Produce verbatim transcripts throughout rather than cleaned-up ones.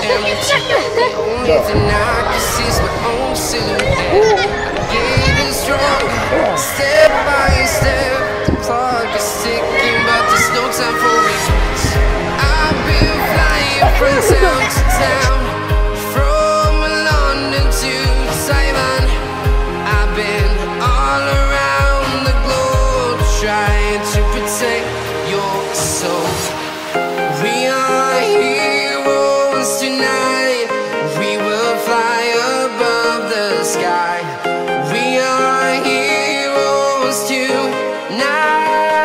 empty. The only thing I can see is my own silhouette. I'm getting stronger, step by step. The clock is ticking, but there's no time for regrets. I've been flying from town to town, from London to Taiwan. I've been all around the globe trying to protect your soul. We are heroes tonight. We will fly above the sky. We are heroes tonight.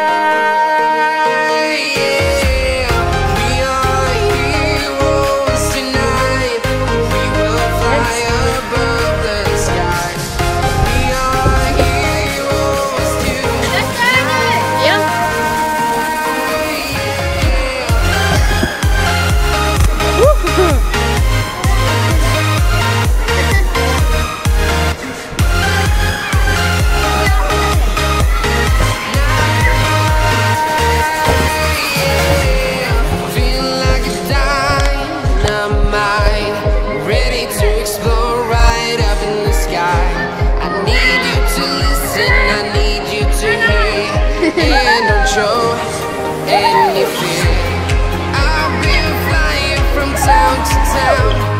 Yeah. We are heroes tonight. We will fly above the sky. We are heroes tonight. Yeah. And don't show any fear. I've been flying from town to town.